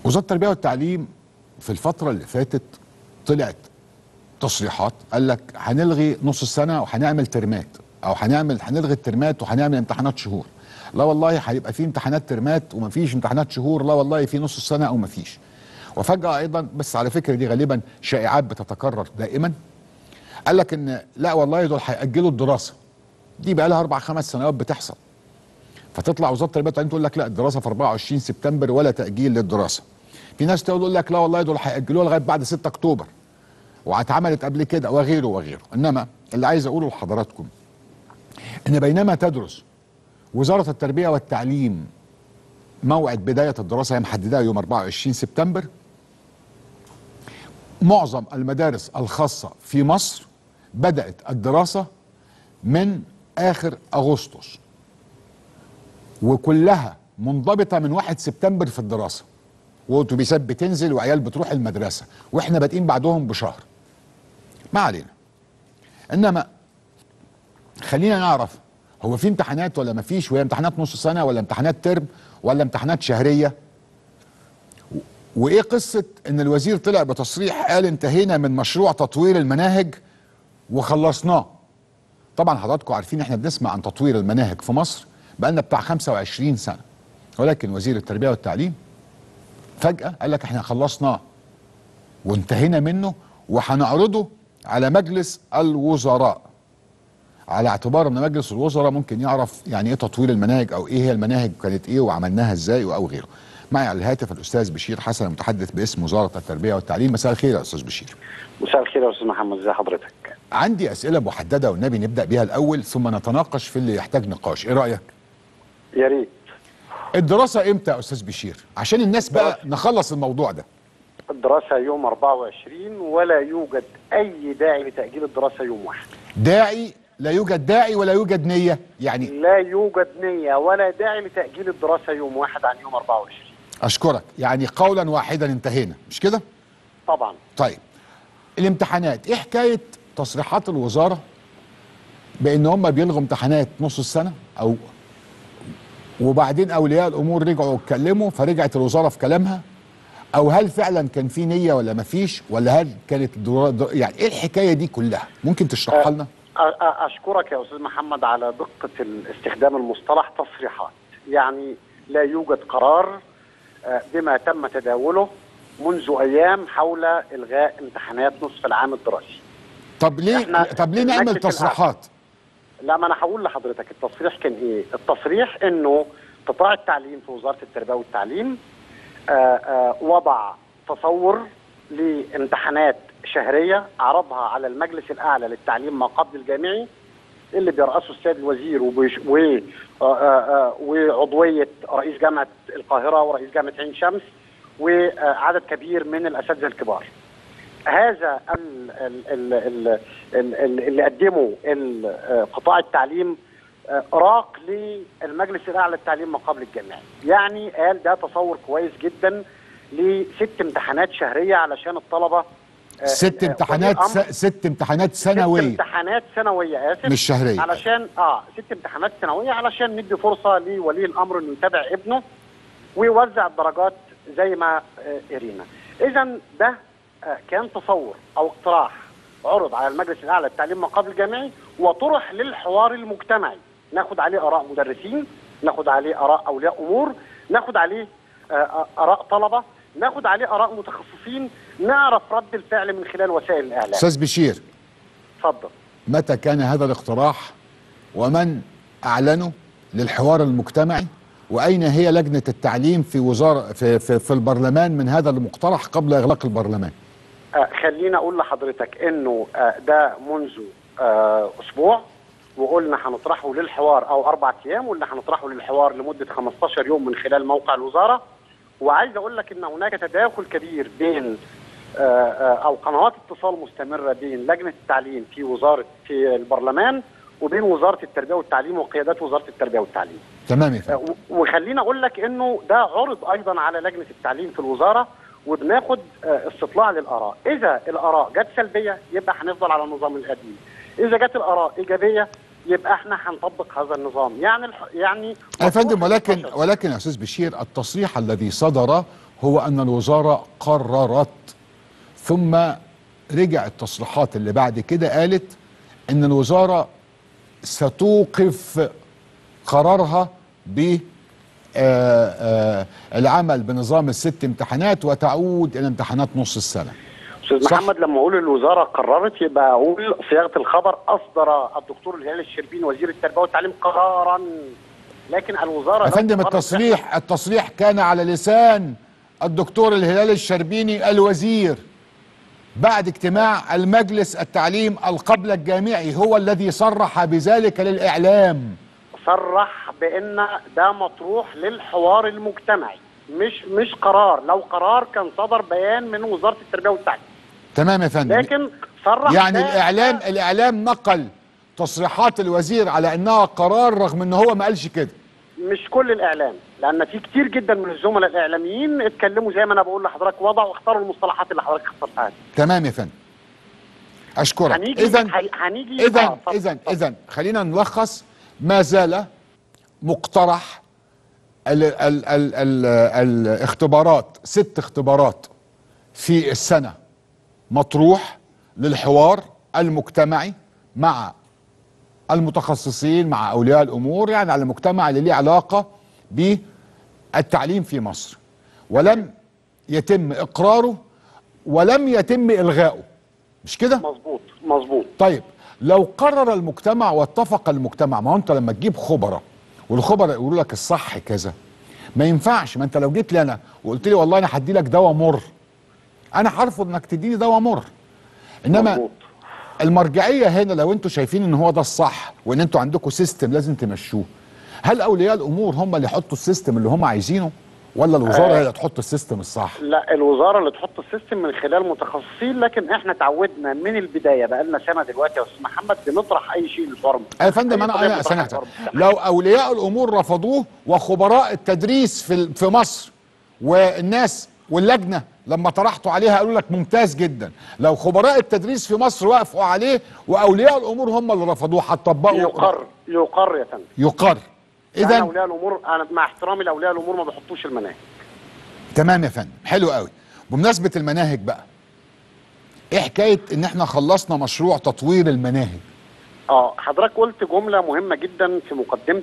وزارة التربية والتعليم في الفترة اللي فاتت طلعت تصريحات قال لك هنلغي نص السنة وهنعمل ترمات، او هنلغي الترمات وهنعمل امتحانات شهور. لا والله هيبقى في امتحانات ترمات ومفيش امتحانات شهور، لا والله في نص السنة او مفيش. وفجأة ايضا، بس على فكرة دي غالبا شائعات بتتكرر دائما، قال لك ان لا والله دول هيأجلوا الدراسة. دي بقى لها 4 5 سنوات بتحصل. فتطلع وزارة التربية والتعليم تقول لك لا الدراسة في 24 سبتمبر ولا تأجيل للدراسة. في ناس تقول لك لا والله دول هيأجلوها لغاية بعد 6 اكتوبر. واتعملت قبل كده وغيره وغيره. انما اللي عايز اقوله لحضراتكم ان بينما تدرس وزارة التربية والتعليم موعد بداية الدراسة، هي محددها يوم 24 سبتمبر، معظم المدارس الخاصة في مصر بدأت الدراسة من آخر أغسطس، وكلها منضبطة من 1 سبتمبر في الدراسة، وأتوبيسات بتنزل وعيال بتروح المدرسة، وإحنا بادئين بعدهم بشهر. ما علينا. إنما خلينا نعرف هو في امتحانات ولا ما فيش، وهي امتحانات نص سنة ولا امتحانات ترم ولا امتحانات شهرية. وايه قصة ان الوزير طلع بتصريح قال انتهينا من مشروع تطوير المناهج وخلصناه. طبعا حضراتكم عارفين احنا بنسمع عن تطوير المناهج في مصر بقالنا بتاع 25 سنة، ولكن وزير التربية والتعليم فجأة قال لك احنا خلصناه وانتهينا منه وهنعرضه على مجلس الوزراء، على اعتبار ان مجلس الوزراء ممكن يعرف يعني ايه تطوير المناهج او ايه هي المناهج كانت ايه وعملناها ازاي او غيره. معي على الهاتف الاستاذ بشير حسن المتحدث باسم وزاره التربيه والتعليم. مساء الخير يا استاذ بشير. مساء الخير يا استاذ محمد، ازي حضرتك؟ عندي اسئله محدده والنبي نبدا بيها الاول ثم نتناقش في اللي يحتاج نقاش، ايه رايك؟ يا ريت. الدراسه امتى يا استاذ بشير عشان الناس بقى نخلص الموضوع ده؟ الدراسه يوم 24 ولا يوجد اي داعي لتاجيل الدراسه يوم 1. داعي؟ لا يوجد داعي ولا يوجد نيه يعني؟ لا يوجد نيه ولا داعي لتاجيل الدراسه يوم 1 عن يوم 24. اشكرك. يعني قولا واحدا انتهينا، مش كده؟ طبعا. طيب الامتحانات، ايه حكايه تصريحات الوزاره بان هم بيلغوا امتحانات نص السنه او وبعدين اولياء الامور رجعوا اتكلموا فرجعت الوزاره في كلامها، او هل فعلا كان في نيه ولا ما فيش، ولا هل كانت يعني ايه الحكايه دي كلها؟ ممكن تشرحها لنا؟ اشكرك يا استاذ محمد على دقه استخدام المصطلح تصريحات. يعني لا يوجد قرار بما تم تداوله منذ ايام حول الغاء امتحانات نصف العام الدراسي. طب ليه نعمل تصريحات؟ لا، ما انا هقول لحضرتك التصريح كان ايه. التصريح انه قطاع التعليم في وزاره التربيه والتعليم وضع تصور لامتحانات شهريه عرضها على المجلس الاعلى للتعليم ما قبل الجامعي اللي بيرأسه السيد الوزير وعضويه رئيس جامعه القاهره ورئيس جامعه عين شمس وعدد كبير من الاساتذه الكبار. هذا اللي قدمه قطاع التعليم راق للمجلس الاعلى للتعليم ما قبل الجامعي. يعني قال ده تصور كويس جدا ل6 امتحانات شهريه علشان الطلبه 6 امتحانات 6 امتحانات سنويه. 6 امتحانات سنويه اسف، مش شهريه. علشان 6 امتحانات سنويه علشان ندي فرصه لولي الامر انه يتابع ابنه ويوزع الدرجات زي ما قرينا. اذا ده كان تصور او اقتراح عرض على المجلس الاعلى للتعليم ما قبل الجامعي وطرح للحوار المجتمعي، ناخد عليه اراء مدرسين، ناخد عليه اراء اولياء امور، ناخد عليه اراء طلبه، ناخد عليه اراء متخصصين، نعرف رد الفعل من خلال وسائل الاعلام. استاذ بشير اتفضل. متى كان هذا الاقتراح ومن اعلنه للحوار المجتمعي؟ واين هي لجنه التعليم في وزاره في البرلمان من هذا المقترح قبل اغلاق البرلمان؟ خلينا اقول لحضرتك انه ده منذ اسبوع، وقلنا هنطرحه للحوار او 4 ايام، وقلنا هنطرحه للحوار لمده 15 يوم من خلال موقع الوزاره. وعايز اقول لك ان هناك تداخل كبير بين او قنوات اتصال مستمره بين لجنه التعليم في البرلمان وبين وزاره التربيه والتعليم وقيادات وزاره التربيه والتعليم. تمام يا فندم. وخلينا اقول لك انه ده عرض ايضا على لجنه التعليم في الوزاره، وبناخد استطلاع للاراء. اذا الاراء جت سلبيه يبقى هنفضل على النظام القديم، اذا جت الاراء ايجابيه يبقى احنا هنطبق هذا النظام. يعني يا فندم ولكن يا استاذ بشير التصريح الذي صدر هو أن الوزارة قررت، ثم رجع التصريحات اللي بعد كده قالت أن الوزارة ستوقف قرارها بالعمل بنظام الست امتحانات وتعود إلى امتحانات نص السنة. استاذ محمد، لما اقول الوزاره قررت يبقى اقول صياغه الخبر: اصدر الدكتور الهلال الشربيني وزير التربيه والتعليم قرارا. لكن الوزاره يا فندم التصريح كان على لسان الدكتور الهلال الشربيني الوزير بعد اجتماع المجلس التعليم القبل الجامعي، هو الذي صرح بذلك للإعلام. صرح بأن ده مطروح للحوار المجتمعي، مش قرار. لو قرار كان صدر بيان من وزارة التربية والتعليم. تمام يا فندم. لكن صرح يعني الإعلام نقل تصريحات الوزير على أنها قرار رغم أنه هو ما قالش كده. مش كل الإعلام، لأن في كتير جدا من الزملاء الإعلاميين اتكلموا زي ما أنا بقول لحضرتك، وضعوا واختاروا المصطلحات اللي حضرتك اخترتها. تمام يا فندم، أشكرك. إذا خلينا نلخص. ما زال مقترح الاختبارات، 6 اختبارات في السنة مطروح للحوار المجتمعي مع المتخصصين، مع أولياء الأمور، يعني على المجتمع اللي ليه علاقة بالتعليم في مصر، ولم يتم إقراره ولم يتم إلغائه، مش كده؟ مظبوط. طيب لو قرر المجتمع واتفق المجتمع، ما هو انت لما تجيب خبراء والخبراء يقولوا لك الصح كذا، ما ينفعش. ما انت لو جيت لي انا وقلت لي والله انا هدي لك دواء مر، انا هرفض انك تديني دواء مر. انما مظبوط. المرجعيه هنا لو انتوا شايفين ان هو ده الصح وان انتوا عندكم سيستم لازم تمشوه، هل اولياء الامور هم اللي يحطوا السيستم اللي هم عايزينه ولا الوزاره هي اللي تحط السيستم الصح؟ لا، الوزاره اللي تحط السيستم من خلال متخصصين، لكن احنا تعودنا من البدايه بقى لنا سنه دلوقتي يا استاذ محمد بنطرح اي شيء للفورم. يا فندم انا سمعت لو اولياء الامور رفضوه وخبراء التدريس في مصر والناس واللجنه لما طرحتوا عليها قالوا لك ممتاز جدا، لو خبراء التدريس في مصر وافقوا عليه واولياء الامور هم اللي رفضوه هتطبقوا؟ يقر يا فندم، يقر. اذا اولياء الامور، انا مع احترامي لاولياء الامور ما بيحطوش المناهج. تمام يا فندم، حلو قوي. بمناسبه المناهج بقى، ايه حكايه ان احنا خلصنا مشروع تطوير المناهج؟ حضرتك قلت جمله مهمه جدا في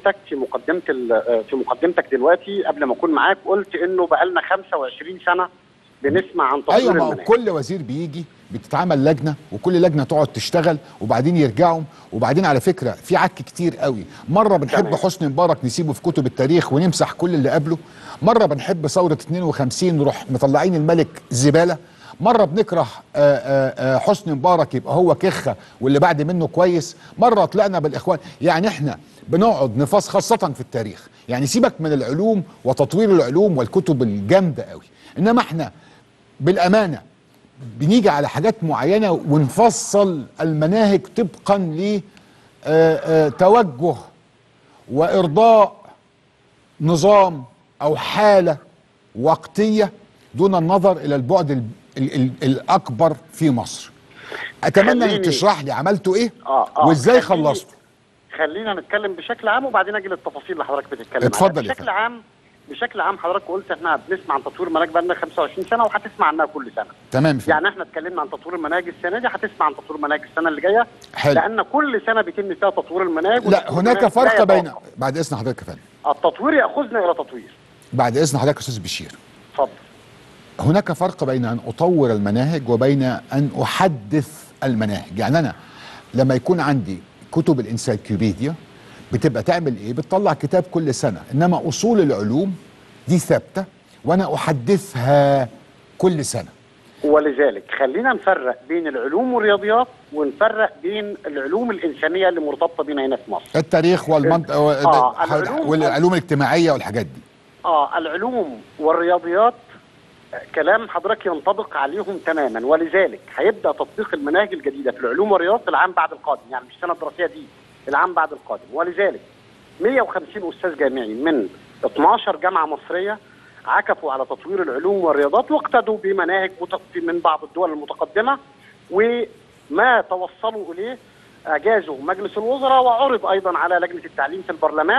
مقدمتك دلوقتي قبل ما اكون معاك، قلت انه بقى لنا 25 سنه بنسمع عن تطوير المناهج. ايوه، ما كل وزير بيجي بتتعمل لجنه وكل لجنه تقعد تشتغل وبعدين يرجعوا، وبعدين على فكره في عك كتير قوي. مره بنحب حسني مبارك نسيبه في كتب التاريخ ونمسح كل اللي قبله، مره بنحب ثوره 52 نروح مطلعين الملك زباله، مره بنكره حسني مبارك يبقى هو كخه واللي بعد منه كويس، مره طلعنا بالاخوان. يعني احنا بنقعد نفاص خاصه في التاريخ، يعني سيبك من العلوم وتطوير العلوم والكتب الجامده قوي، انما احنا بالامانه بنيجي على حاجات معينه ونفصل المناهج طبقا لتوجه وارضاء نظام او حاله وقتيه دون النظر الى البعد الاكبر في مصر. اتمنى ان تشرح لي عملتوا ايه وازاي خلصتوا. خلينا نتكلم بشكل عام وبعدين اجي للتفاصيل اللي حضرتك بتتكلم عنها. اتفضل. بشكل عام حضرتك قلت احنا بنسمع عن تطوير المناهج بقى لنا 25 سنه وهتسمع عنها كل سنه. تمام. يعني احنا اتكلمنا عن تطوير المناهج السنه دي، هتسمع عن تطوير المناهج السنه اللي جايه. حلو. لان كل سنه بيتم فيها تطوير المناهج. لا، هناك فرق بين، بعد اذن حضرتك يا فندم، التطوير ياخذنا الى تطوير. بعد اذن حضرتك يا استاذ بشير، اتفضل. هناك فرق بين ان اطور المناهج وبين ان احدث المناهج. يعني انا لما يكون عندي كتب الانسايكلوبيديا بتبقى تعمل ايه؟ بتطلع كتاب كل سنه، انما اصول العلوم دي ثابته وانا احدثها كل سنه. ولذلك خلينا نفرق بين العلوم والرياضيات ونفرق بين العلوم الانسانيه اللي مرتبطه بينا هنا في مصر، التاريخ والمنطق والعلوم الاجتماعيه والحاجات دي. العلوم والرياضيات كلام حضرتك ينطبق عليهم تماما، ولذلك هيبدا تطبيق المناهج الجديده في العلوم والرياضيات العام بعد القادم، يعني مش السنه الدراسيه دي، العام بعد القادم. ولذلك 150 استاذ جامعي من 12 جامعه مصريه عكفوا على تطوير العلوم والرياضات واقتدوا بمناهج من بعض الدول المتقدمه، وما توصلوا اليه اجازوا مجلس الوزراء وعرض ايضا على لجنه التعليم في البرلمان،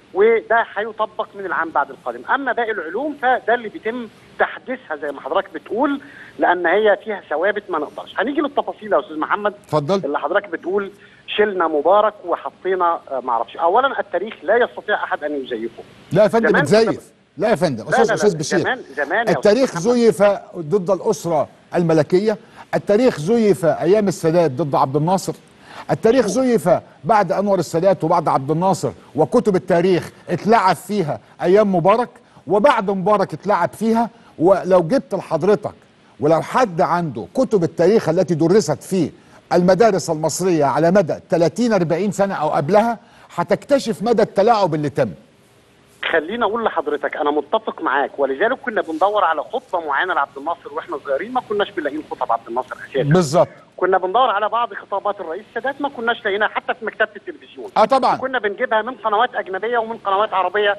وده هيطبق من العام بعد القادم. اما باقي العلوم فده اللي بيتم تحديثها زي ما حضرتك بتقول، لان هي فيها ثوابت ما نقدرش. هنيجي للتفاصيل يا استاذ محمد. اتفضل. اللي حضرتك بتقول شلنا مبارك وحطينا ما اعرفش. اولا التاريخ لا يستطيع احد ان يزيفه. لا يا فندم بتزيف. لا يا فندم، استاذ بشير، زمان التاريخ زيف ضد الاسره الملكيه، التاريخ زيف ايام السادات ضد عبد الناصر، التاريخ زيف بعد انور السادات وبعد عبد الناصر، وكتب التاريخ اتلعب فيها ايام مبارك، وبعد مبارك اتلعب فيها. ولو جبت لحضرتك ولو حد عنده كتب التاريخ التي درست في المدارس المصريه على مدى 30-40 سنه او قبلها، هتكتشف مدى التلاعب اللي تم. خليني اقول لحضرتك انا متفق معاك، ولذلك كنا بندور على خطبه معينه لعبد الناصر واحنا صغيرين، ما كناش بنلاقي خطب عبد الناصر اساسا. بالظبط. كنا بندور على بعض خطابات الرئيس السادات ما كناش لاقيينها حتى في مكتبه التلفزيون. طبعا. كنا بنجيبها من قنوات اجنبيه ومن قنوات عربيه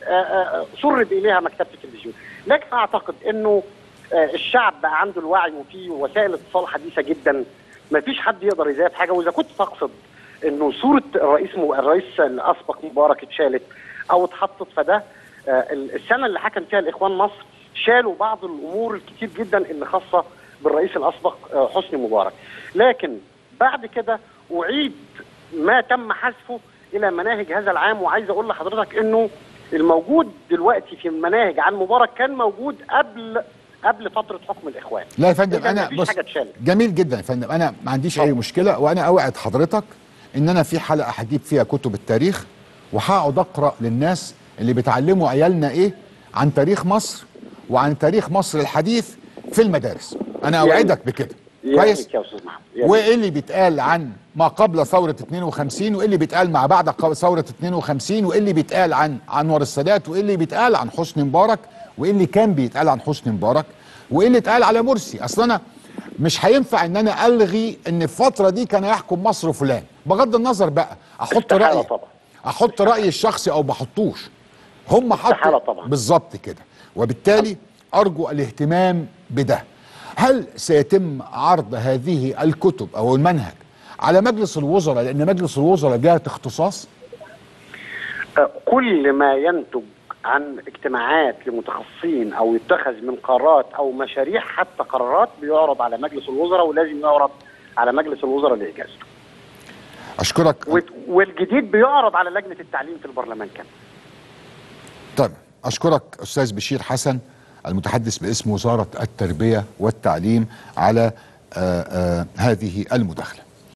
سرب اليها مكتبه التلفزيون. لكن اعتقد انه الشعب بقى عنده الوعي، وفي وسائل اتصال حديثه جدا، ما فيش حد يقدر يزايد حاجه. واذا كنت تقصد انه صوره الرئيس الاسبق مبارك اتشالت او اتحطت، فده السنه اللي حكم فيها الاخوان مصر شالوا بعض الامور الكتير جدا اللي خاصه بالرئيس الاسبق حسني مبارك. لكن بعد كده اعيد ما تم حذفه الى مناهج هذا العام. وعايز اقول لحضرتك انه الموجود دلوقتي في المناهج عن مبارك كان موجود قبل فتره حكم الاخوان. لا يا فندم، انا بص، جميل جدا يا فندم، انا ما عنديش اي مشكله، وانا اوعد حضرتك ان انا في حلقه هجيب فيها كتب التاريخ، وهقعد اقرا للناس اللي بتعلموا عيالنا ايه عن تاريخ مصر وعن تاريخ مصر الحديث في المدارس. انا اوعدك بكده. كويس. وايه اللي بيتقال عن ما قبل ثوره 52، وايه اللي بيتقال ما بعد ثوره 52، وايه اللي بيتقال عن انور السادات، وايه اللي بيتقال عن حسني مبارك، وايه اللي كان بيتقال عن حسني مبارك، وايه اللي اتقال على مرسي. اصل انا مش هينفع ان انا الغي ان الفتره دي كان يحكم مصر فلان، بغض النظر بقى احط رايي الشخصي او ما احطوش، هم حطوا بالظبط كده. وبالتالي ارجو الاهتمام بده. هل سيتم عرض هذه الكتب او المنهج على مجلس الوزراء، لان مجلس الوزراء جهه اختصاص؟ كل ما ينتج عن اجتماعات لمتخصصين او يتخذ من قرارات او مشاريع حتى قرارات بيعرض على مجلس الوزراء، ولازم يعرض على مجلس الوزراء لاجازته. اشكرك. والجديد بيعرض على لجنه التعليم في البرلمان كمان. طيب، اشكرك استاذ بشير حسن المتحدث باسم وزاره التربيه والتعليم على هذه المداخله.